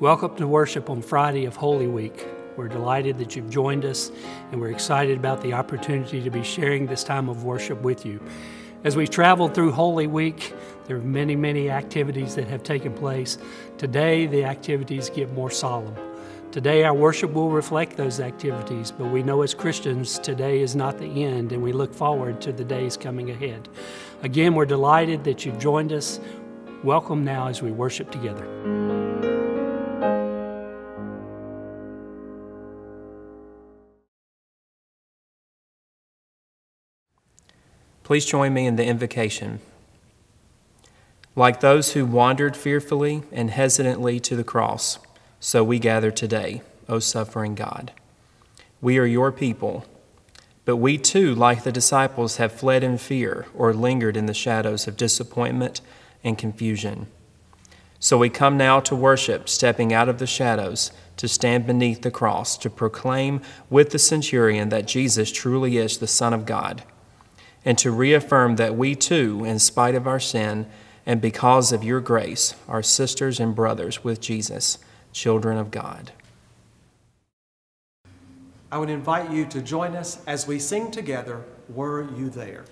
Welcome to worship on Friday of Holy Week. We're delighted that you've joined us, and we're excited about the opportunity to be sharing this time of worship with you. As we've traveled through Holy Week, there are many, many activities that have taken place. Today, the activities get more solemn. Today, our worship will reflect those activities, but we know as Christians, today is not the end, and we look forward to the days coming ahead. Again, we're delighted that you've joined us. Welcome now as we worship together. Please join me in the invocation. Like those who wandered fearfully and hesitantly to the cross, so we gather today, O suffering God. We are your people, but we too, like the disciples, have fled in fear or lingered in the shadows of disappointment and confusion. So we come now to worship, stepping out of the shadows to stand beneath the cross, to proclaim with the centurion that Jesus truly is the Son of God, and to reaffirm that we too, in spite of our sin and because of your grace, are sisters and brothers with Jesus, children of God. I would invite you to join us as we sing together, "Were You There?"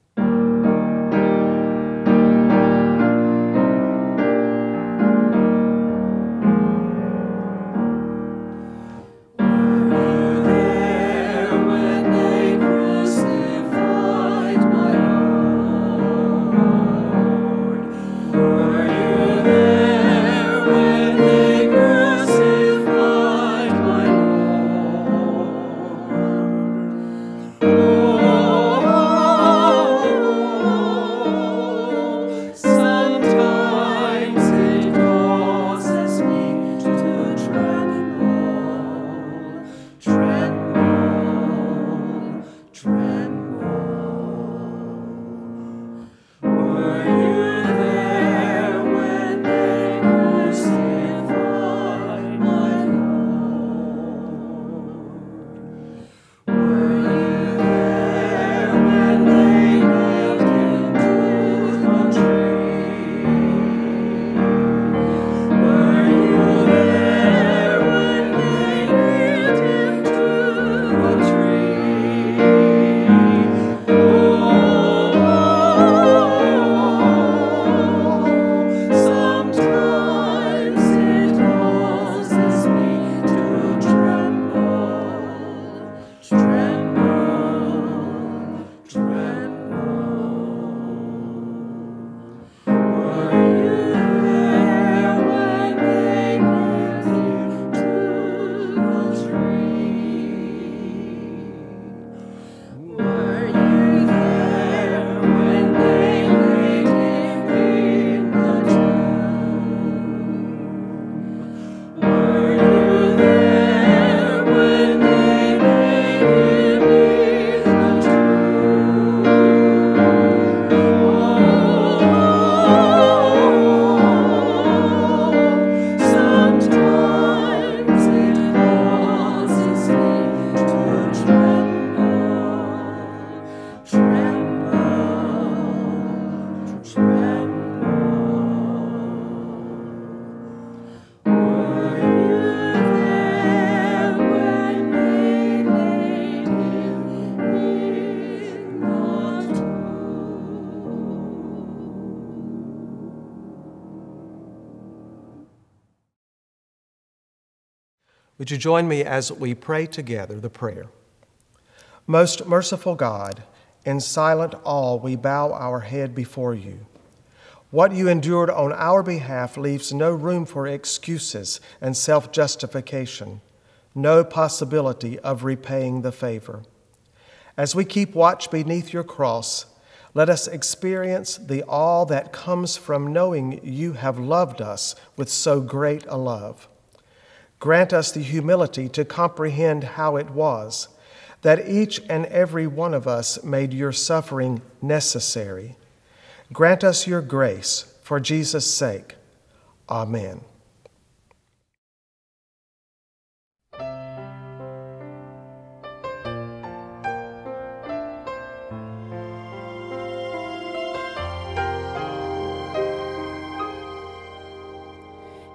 Would you join me as we pray together the prayer? Most merciful God, in silent awe we bow our head before you. What you endured on our behalf leaves no room for excuses and self-justification, no possibility of repaying the favor. As we keep watch beneath your cross, let us experience the awe that comes from knowing you have loved us with so great a love. Grant us the humility to comprehend how it was that each and every one of us made your suffering necessary. Grant us your grace for Jesus' sake. Amen.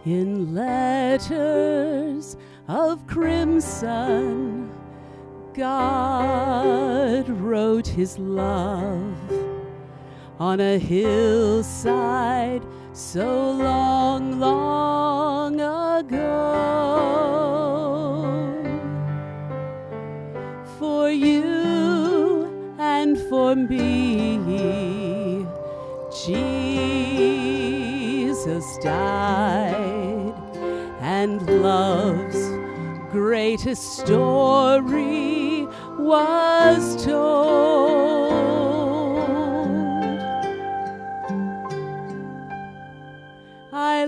In letters of crimson, God wrote his love on a hillside so long, long ago. For you and for me, Jesus died, and love's greatest story was told. I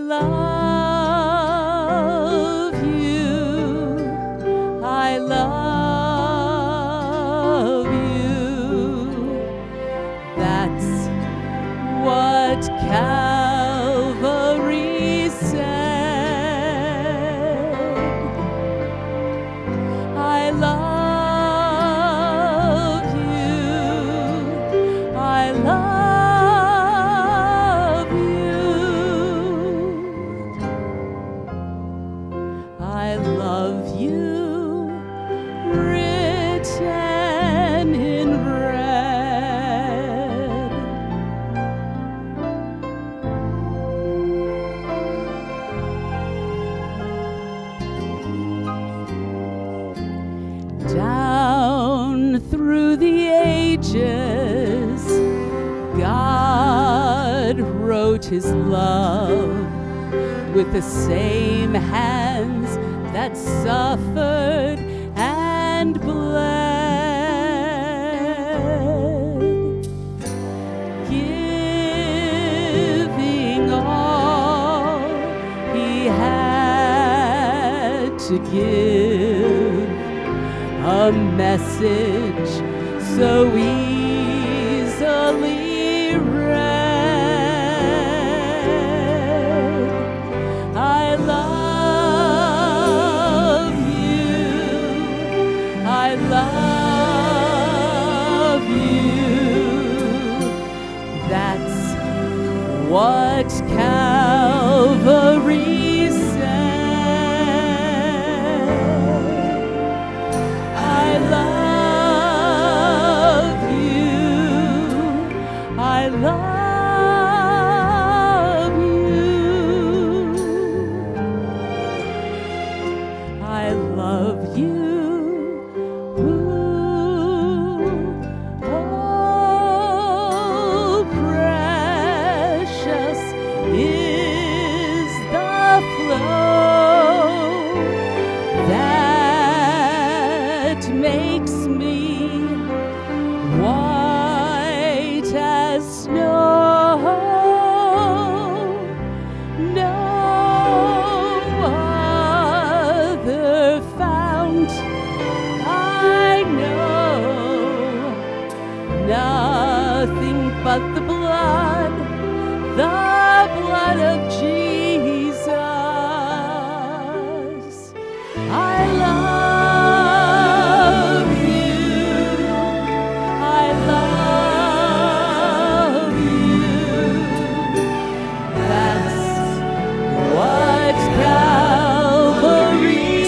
love you, I love you. That's what Calvary said. I love you, I love you. I love you, written in red. Down through the ages, God wrote his love with the same hands that suffered and bled, giving all he had to give, a message so easily read. I love you, I love you. That's what Calvary said. I love you, I love you. I love you. Oh, precious is the flow that makes me white as snow. No other fount I know, nothing but the blood of Jesus. I love you, I love you. That's what Calvary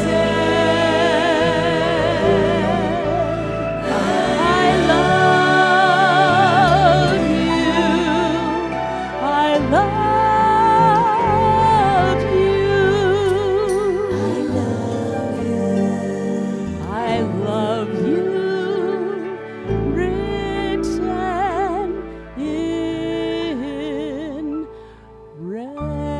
said. I love you, I love you. I love you, written in red.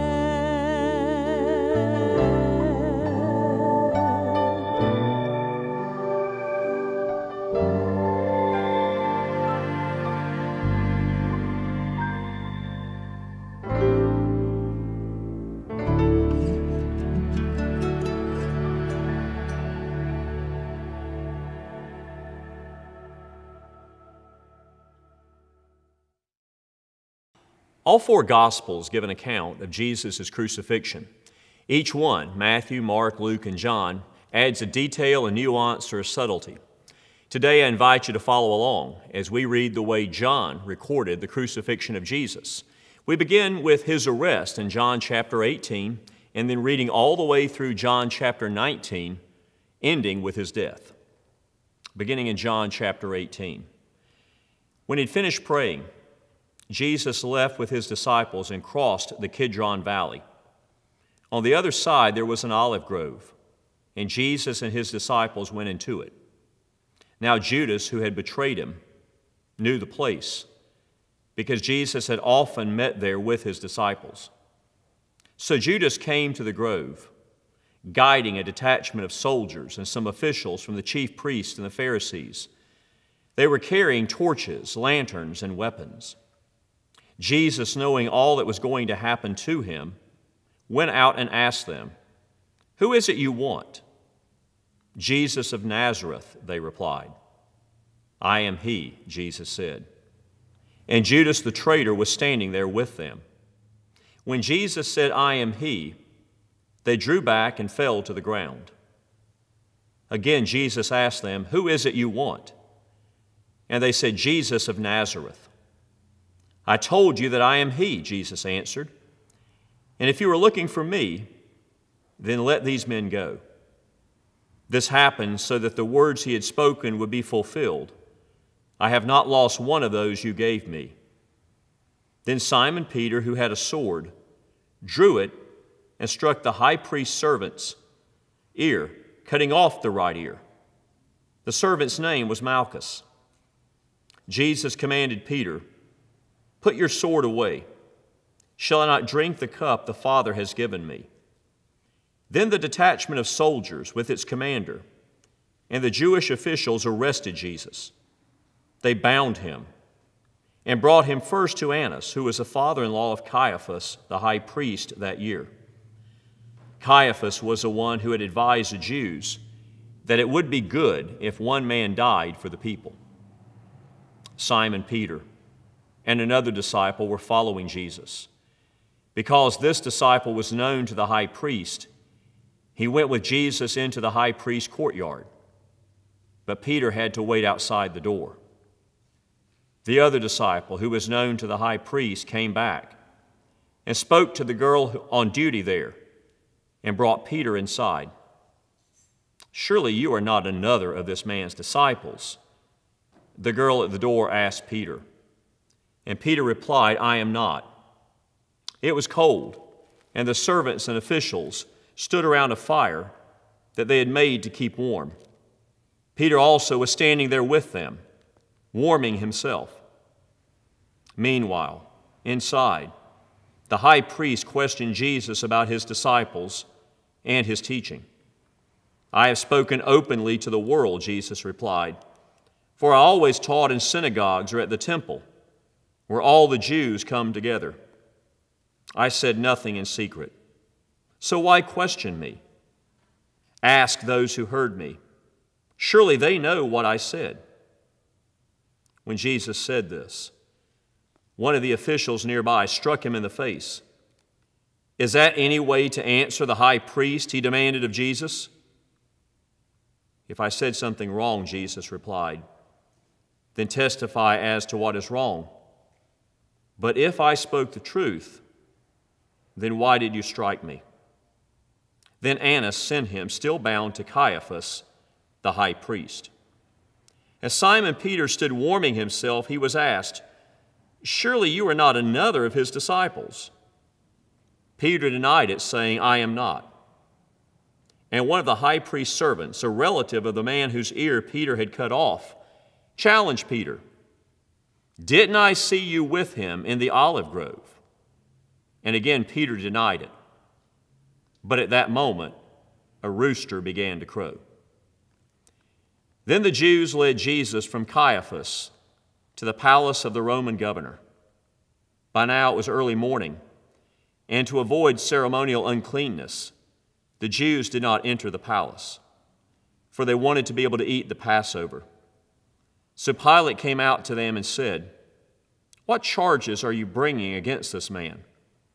All four Gospels give an account of Jesus' crucifixion. Each one, Matthew, Mark, Luke, and John, adds a detail, a nuance, or a subtlety. Today I invite you to follow along as we read the way John recorded the crucifixion of Jesus. We begin with his arrest in John chapter 18, and then reading all the way through John chapter 19, ending with his death. Beginning in John chapter 18. When he'd finished praying, Jesus left with his disciples and crossed the Kidron Valley. On the other side there was an olive grove, and Jesus and his disciples went into it. Now Judas, who had betrayed him, knew the place, because Jesus had often met there with his disciples. So Judas came to the grove, guiding a detachment of soldiers and some officials from the chief priests and the Pharisees. They were carrying torches, lanterns, and weapons. Jesus, knowing all that was going to happen to him, went out and asked them, "Who is it you want?" "Jesus of Nazareth," they replied. "I am he," Jesus said. And Judas the traitor was standing there with them. When Jesus said, "I am he," they drew back and fell to the ground. Again Jesus asked them, "Who is it you want?" And they said, "Jesus of Nazareth." "I told you that I am he," Jesus answered. "And if you are looking for me, then let these men go." This happened so that the words he had spoken would be fulfilled. "I have not lost one of those you gave me." Then Simon Peter, who had a sword, drew it and struck the high priest's servant's ear, cutting off the right ear. The servant's name was Malchus. Jesus commanded Peter, "Put your sword away. Shall I not drink the cup the Father has given me?" Then the detachment of soldiers with its commander and the Jewish officials arrested Jesus. They bound him and brought him first to Annas, who was the father-in-law of Caiaphas, the high priest that year. Caiaphas was the one who had advised the Jews that it would be good if one man died for the people. Simon Peter and another disciple were following Jesus. Because this disciple was known to the high priest, he went with Jesus into the high priest's courtyard. But Peter had to wait outside the door. The other disciple, who was known to the high priest, came back and spoke to the girl on duty there and brought Peter inside. "Surely you are not another of this man's disciples?" the girl at the door asked Peter. And Peter replied, "I am not." It was cold, and the servants and officials stood around a fire that they had made to keep warm. Peter also was standing there with them, warming himself. Meanwhile, inside, the high priest questioned Jesus about his disciples and his teaching. "I have spoken openly to the world," Jesus replied, "for I always taught in synagogues or at the temple, where all the Jews come together. I said nothing in secret. So why question me? Ask those who heard me. Surely they know what I said." When Jesus said this, one of the officials nearby struck him in the face. "Is that any way to answer the high priest?" he demanded of Jesus. "If I said something wrong," Jesus replied, "then testify as to what is wrong. But if I spoke the truth, then why did you strike me?" Then Annas sent him, still bound, to Caiaphas, the high priest. As Simon Peter stood warming himself, he was asked, "Surely you are not another of his disciples?" Peter denied it, saying, "I am not." And one of the high priest's servants, a relative of the man whose ear Peter had cut off, challenged Peter, "Didn't I see you with him in the olive grove?" And again Peter denied it. But at that moment, a rooster began to crow. Then the Jews led Jesus from Caiaphas to the palace of the Roman governor. By now it was early morning, and to avoid ceremonial uncleanness, the Jews did not enter the palace, for they wanted to be able to eat the Passover. So Pilate came out to them and said, "What charges are you bringing against this man?"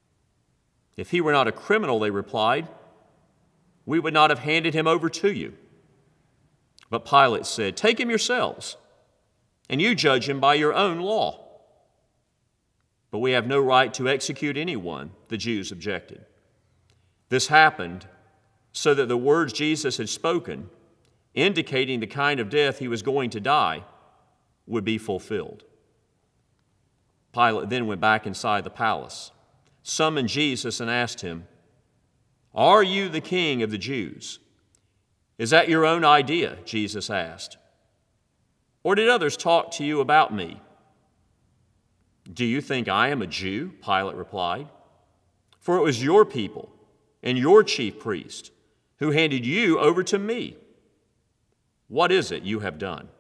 "If he were not a criminal," they replied, "we would not have handed him over to you." But Pilate said, "Take him yourselves, and you judge him by your own law." But we have no right to execute anyone, the Jews objected. This happened so that the words Jesus had spoken, indicating the kind of death he was going to die, would be fulfilled. Pilate then went back inside the palace, summoned Jesus, and asked him, "Are you the king of the Jews?" "Is that your own idea?" Jesus asked. "Or did others talk to you about me?" "Do you think I am a Jew?" Pilate replied. "For it was your people and your chief priest who handed you over to me. What is it you have done?"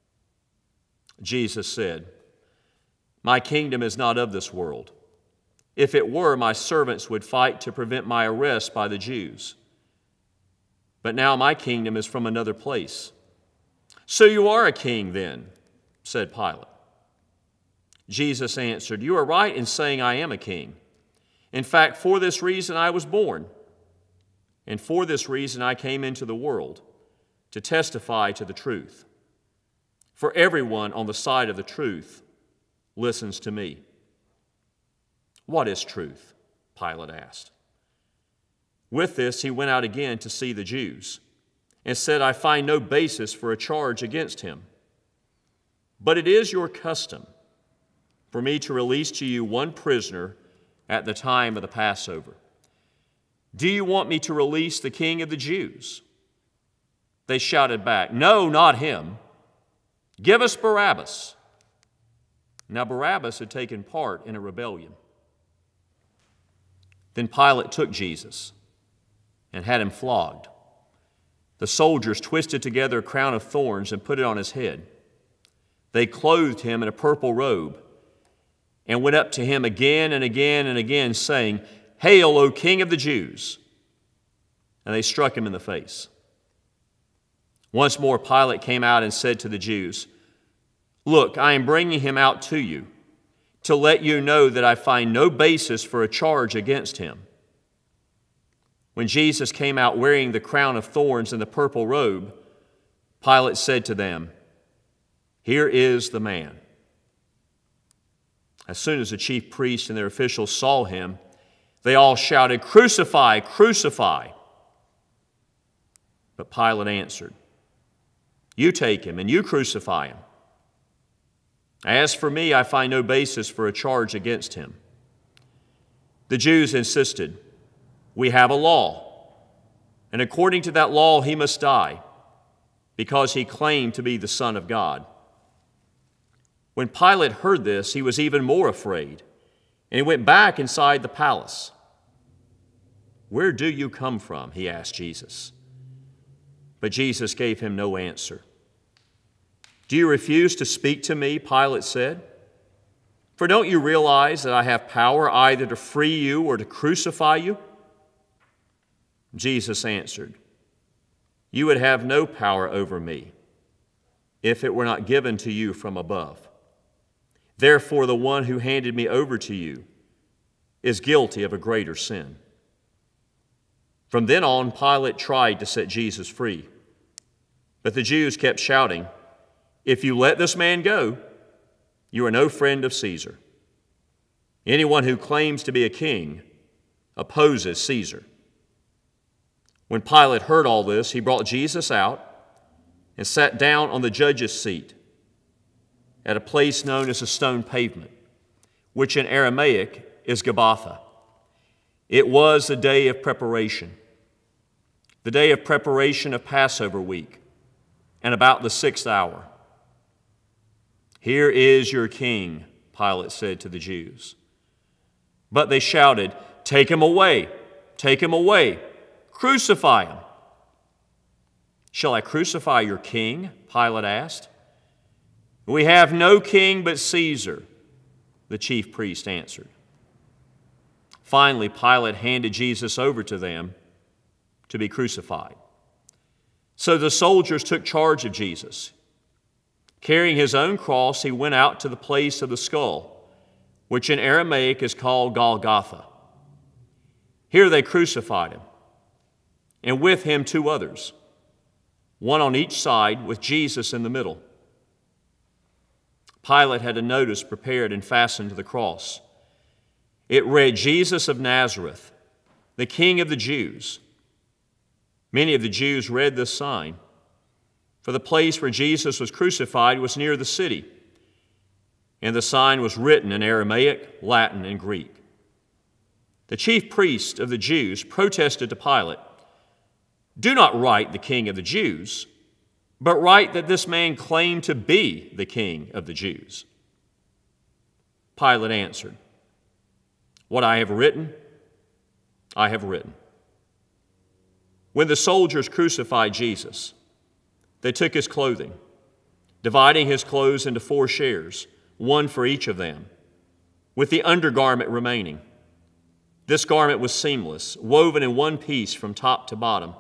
Jesus said, "My kingdom is not of this world. If it were, my servants would fight to prevent my arrest by the Jews. But now my kingdom is from another place." "So you are a king then," said Pilate. Jesus answered, "You are right in saying I am a king. In fact, for this reason I was born, and for this reason I came into the world, to testify to the truth. For everyone on the side of the truth listens to me." "What is truth?" Pilate asked. With this, he went out again to see the Jews and said, "I find no basis for a charge against him. But it is your custom for me to release to you one prisoner at the time of the Passover. Do you want me to release the king of the Jews?" They shouted back, "No, not him. Give us Barabbas." Now Barabbas had taken part in a rebellion. Then Pilate took Jesus and had him flogged. The soldiers twisted together a crown of thorns and put it on his head. They clothed him in a purple robe and went up to him again and again and again, saying, "Hail, O King of the Jews!" And they struck him in the face. Once more Pilate came out and said to the Jews, "Look, I am bringing him out to you, to let you know that I find no basis for a charge against him." When Jesus came out wearing the crown of thorns and the purple robe, Pilate said to them, "Here is the man." As soon as the chief priests and their officials saw him, they all shouted, "Crucify, crucify!" But Pilate answered, "You take him and you crucify him. As for me, I find no basis for a charge against him." The Jews insisted, "We have a law, and according to that law he must die, because he claimed to be the Son of God." When Pilate heard this, he was even more afraid, and he went back inside the palace. "Where do you come from?" he asked Jesus. But Jesus gave him no answer. "Do you refuse to speak to me?" Pilate said. "For don't you realize that I have power either to free you or to crucify you?" Jesus answered, "You would have no power over me if it were not given to you from above. Therefore, the one who handed me over to you is guilty of a greater sin." From then on, Pilate tried to set Jesus free. But the Jews kept shouting, "If you let this man go, you are no friend of Caesar. Anyone who claims to be a king opposes Caesar." When Pilate heard all this, he brought Jesus out and sat down on the judge's seat at a place known as a stone pavement, which in Aramaic is Gabbatha. It was the day of preparation of Passover week, and about the 6th hour. "Here is your king," Pilate said to the Jews. But they shouted, "Take him away! Take him away! Crucify him!" "Shall I crucify your king?" Pilate asked. "We have no king but Caesar," the chief priest answered. Finally, Pilate handed Jesus over to them to be crucified. So the soldiers took charge of Jesus. Carrying his own cross, he went out to the place of the skull, which in Aramaic is called Golgotha. Here they crucified him, and with him 2 others, one on each side with Jesus in the middle. Pilate had a notice prepared and fastened to the cross, It read, Jesus of Nazareth, the King of the Jews. Many of the Jews read this sign, for the place where Jesus was crucified was near the city, and the sign was written in Aramaic, Latin, and Greek. The chief priest of the Jews protested to Pilate, "Do not write the King of the Jews, but write that this man claimed to be the King of the Jews." Pilate answered, "What I have written, I have written." When the soldiers crucified Jesus, they took his clothing, dividing his clothes into 4 shares, one for each of them, with the undergarment remaining. This garment was seamless, woven in one piece from top to bottom.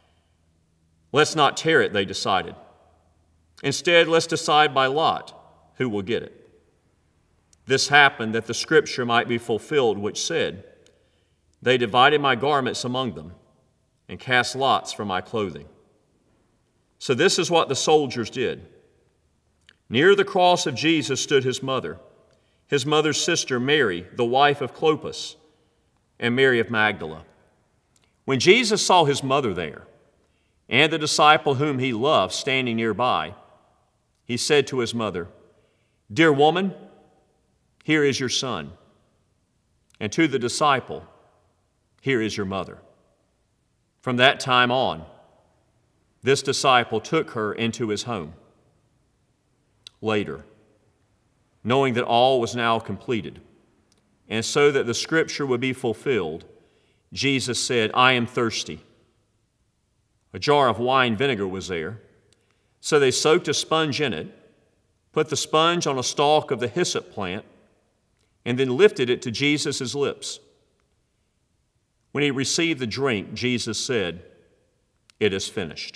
Let's not tear it, they decided. Instead, let's decide by lot who will get it. This happened that the scripture might be fulfilled, which said, "They divided my garments among them and cast lots for my clothing." So this is what the soldiers did. Near the cross of Jesus stood his mother's sister Mary, the wife of Clopas, and Mary of Magdala. When Jesus saw his mother there, and the disciple whom he loved standing nearby, he said to his mother, "Dear woman, here is your son." And to the disciple, "Here is your mother." From that time on, this disciple took her into his home. Later, knowing that all was now completed, and so that the scripture would be fulfilled, Jesus said, "I am thirsty." A jar of wine vinegar was there, so they soaked a sponge in it, put the sponge on a stalk of the hyssop plant, and then lifted it to Jesus' lips. When he received the drink, Jesus said, "It is finished."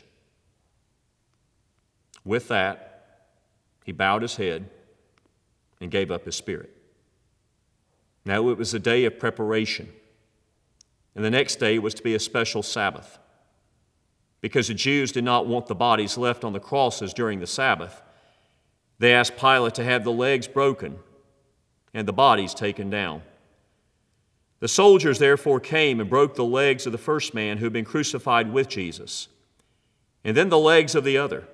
With that, he bowed his head and gave up his spirit. Now it was a day of preparation, and the next day was to be a special Sabbath. Because the Jews did not want the bodies left on the crosses during the Sabbath, they asked Pilate to have the legs broken and the bodies taken down. The soldiers therefore came and broke the legs of the first man who had been crucified with Jesus, and then the legs of the other.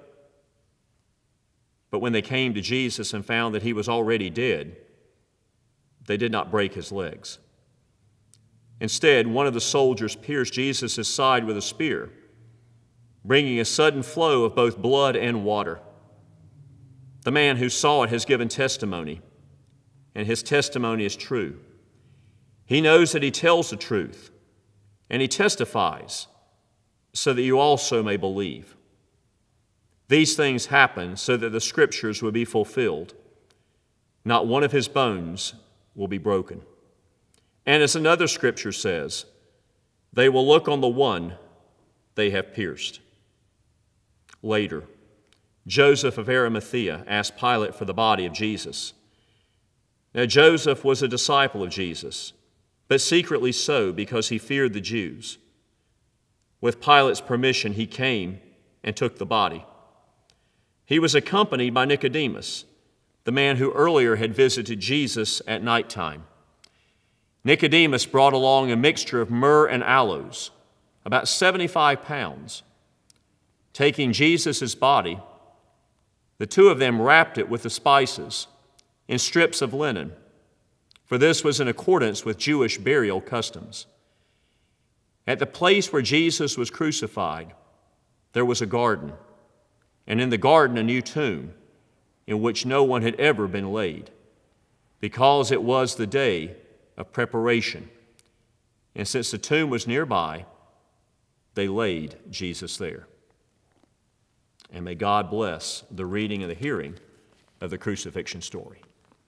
But when they came to Jesus and found that he was already dead, they did not break his legs. Instead, one of the soldiers pierced Jesus' side with a spear, bringing a sudden flow of both blood and water. The man who saw it has given testimony, and his testimony is true. He knows that he tells the truth, and he testifies so that you also may believe. These things happened so that the scriptures would be fulfilled. Not one of his bones will be broken. And as another scripture says, they will look on the one they have pierced. Later, Joseph of Arimathea asked Pilate for the body of Jesus. Now Joseph was a disciple of Jesus, but secretly so because he feared the Jews. With Pilate's permission, he came and took the body. He was accompanied by Nicodemus, the man who earlier had visited Jesus at nighttime. Nicodemus brought along a mixture of myrrh and aloes, about 75 pounds. Taking Jesus' body, the two of them wrapped it with the spices in strips of linen, for this was in accordance with Jewish burial customs. At the place where Jesus was crucified, there was a garden, and in the garden a new tomb in which no one had ever been laid, because it was the day of preparation. And since the tomb was nearby, they laid Jesus there. And may God bless the reading and the hearing of the crucifixion story.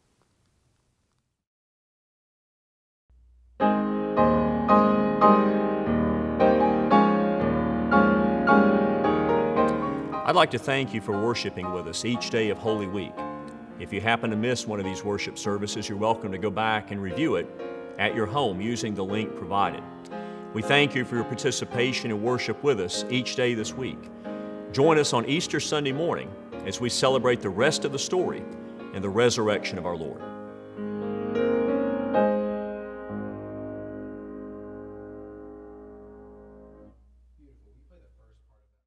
I'd like to thank you for worshiping with us each day of Holy Week. If you happen to miss one of these worship services, you're welcome to go back and review it at your home using the link provided. We thank you for your participation and worship with us each day this week. Join us on Easter Sunday morning as we celebrate the rest of the story and the resurrection of our Lord.